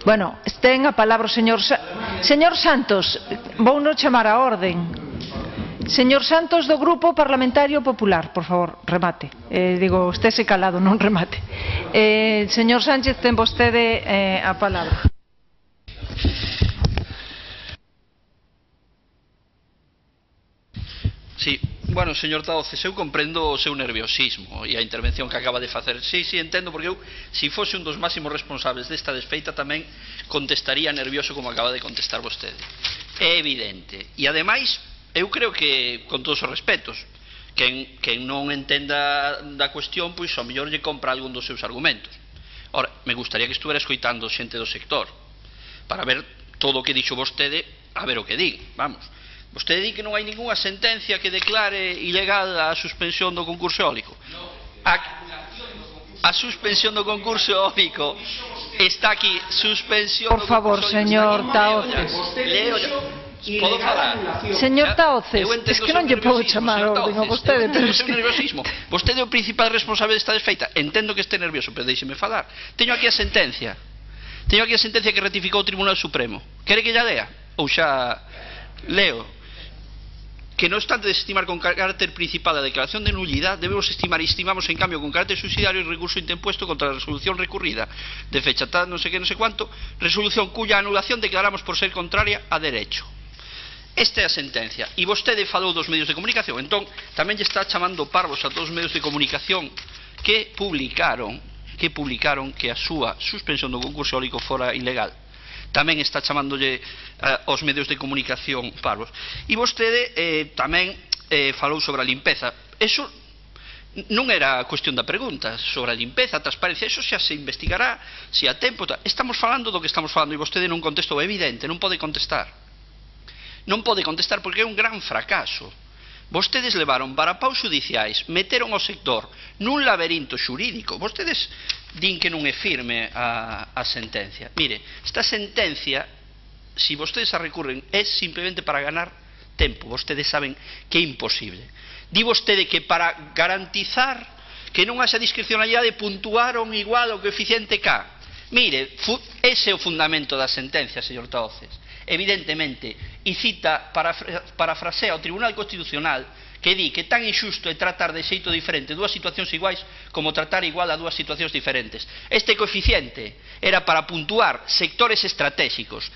Bueno, ten a palabra o señor Santos, vou non chamar a orden. Señor Santos do Grupo Parlamentario Popular, por favor, remate. Digo, estése calado, non remate. Señor Sánchez, ten vostede a palabra. Sí, bueno, señor Tahoces, eu comprendo o seu nerviosismo e a intervención que acaba de facer. Sí, entendo, porque eu, se fose un dos máximos responsables desta desfeita, tamén contestaría nervioso como acaba de contestar vostede. É evidente. E, ademais, eu creo que, con todos os respetos, quen non entenda da cuestión, pois, ao mellor lle compra algún dos seus argumentos. Ora, me gustaría que estuvera escoitando xente do sector, para ver todo o que dixo vostede, a ver o que di, vamos. Vostede di que non hai ningunha sentencia que declare ilegal a suspensión do concurso eólico. A suspensión do concurso eólico está aquí, suspensión do concurso eólico. Por favor, señor Tahoces. Podo falar? Señor Tahoces, es que non lle podo chamar a orden a vostede, pero es que... Vostede é o principal responsable desta desfeita. Entendo que este nervioso, pero deixeme falar. Teño aquí a sentencia. Teño aquí a sentencia que ratificou o Tribunal Supremo. Quere que lla lea? Ou xa leo? Que no obstante de estimar con carácter principal la declaración de nulidad, debemos estimar y estimamos en cambio con carácter subsidiario el recurso interpuesto contra la resolución recurrida de fecha tal no sé qué, no sé cuánto, resolución cuya anulación declaramos por ser contraria a derecho. Esta é a sentencia. E vostede falou dos medios de comunicación, entón tamén lle está chamando parvos a todos os medios de comunicación que publicaron que a súa suspensión do concurso eólico fora ilegal. Tamén está chamándolle aos medios de comunicación parvos. E vostede tamén falou sobre a limpeza. Eso non era cuestión da pregunta, sobre a limpeza, a transparencia, eso xa se investigará, se a tempo. Estamos falando do que estamos falando e vostede non contestou, é evidente, non pode contestar. Non pode contestar porque é un gran fracaso. Vostedes levaron varapaus xudiciais, meteron o sector nun laberinto xurídico. Vostedes din que non é firme a sentencia. Mire, esta sentencia, se vostedes a recurren, é simplemente para ganar tempo. Vostedes saben que é imposible. Di vostede que para garantizar que non haxa discrecionalidade puntuaron igual o coeficiente K. Mire, ese é o fundamento da sentencia, señor Tahoces. Evidentemente, e cita, parafrasea o Tribunal Constitucional, que di que tan injusto é tratar de xeito diferente dúas situacións iguais como tratar igual a dúas situacións diferentes. Este coeficiente era para puntuar sectores estratégicos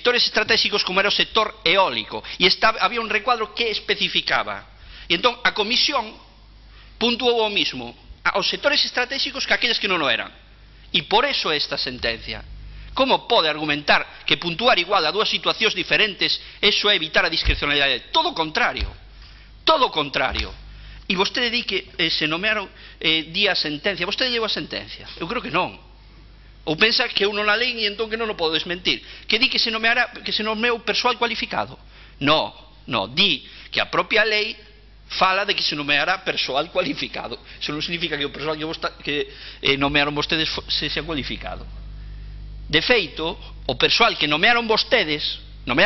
como era o sector eólico, e había un recuadro que especificaba. E entón a comisión puntuou o mismo aos sectores estratégicos que aqueles que non o eran. E por eso esta sentencia. Como pode argumentar que puntuar igual a dúas situacións diferentes eso é evitar a discrecionalidade? Todo o contrario. Todo o contrario. E vostede di que se nomearon di a sentencia. Vostede lleva a sentencia? Eu creo que non. Ou pensa que eu non a lein e entón que non o podo desmentir. Que di que se nomeou persoal cualificado? Non, di que a propia lei fala de que se nomeará persoal cualificado. Eso non significa que o persoal que nomearon vostedes sexa cualificado. De feito, o persoal que nomearon vostedes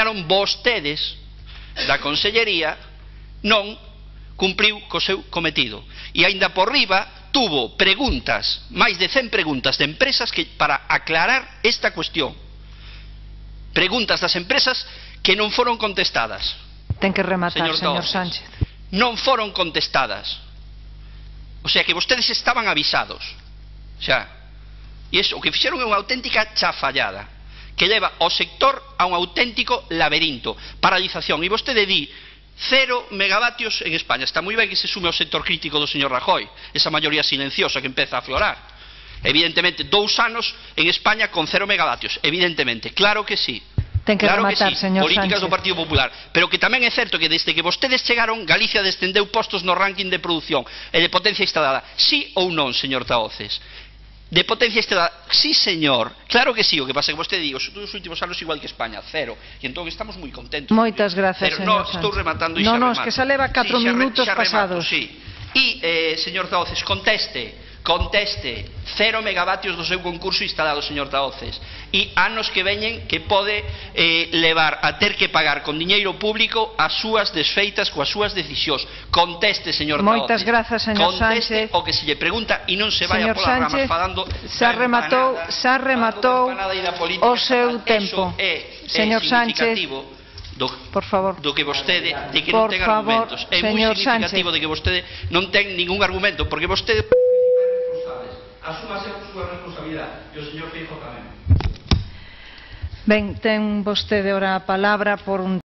da Consellería non cumpriu co seu cometido. E aínda por riba tuvo preguntas, máis de 100 preguntas de empresas para aclarar esta cuestión. Preguntas das empresas que non foron contestadas. Ten que rematar, señor Sánchez. Non foron contestadas. O sea que vostedes estaban avisados. Xa. E o que fixeron é unha auténtica chafallada que leva ao sector a un auténtico laberinto, paralización. E vostede di 0 megavatios en España. Está moi ben que se sume ao sector crítico do señor Rajoy, esa maioría silenciosa que empeza a aflorar. Evidentemente, 2 anos en España con 0 megavatios, evidentemente, claro que sí. Ten que rematar, señor Sánchez. Políticas do Partido Popular. Pero que tamén é certo que desde que vostedes chegaron, Galicia descendeu postos no ranking de produción e de potencia instalada. Sí ou non, señor Tahoces? De potencia instalada, sí señor, claro que sí, o que pasa é que vostede di os últimos anos igual que España, 0, e entón estamos moi contentos. Moitas grazas, señor Sánchez. Estou rematando e xa remato. No, es que xa leva 4 minutos pasados. E, señor Tahoces, conteste Conteste, 0 megavatios do seu concurso instalado, señor Tahoces, e anos que veñen que pode levar a ter que pagar con diñeiro público as súas desfeitas coas súas decisións. Conteste, señor Tahoces. Moitas grazas, señor Sánchez. Conteste o que se lle pregunta e non se vaya Señor polas ramas Sánchez, falando xa rematou o seu tempo. Señor Sánchez, por favor. Do que vostede, de que non ten argumentos. É moi significativo de que vostede non ten ningún argumento, porque vostede asúmase a súa responsabilidade e o señor Feijóo tamén. Ben, ten vostede ora a palabra por un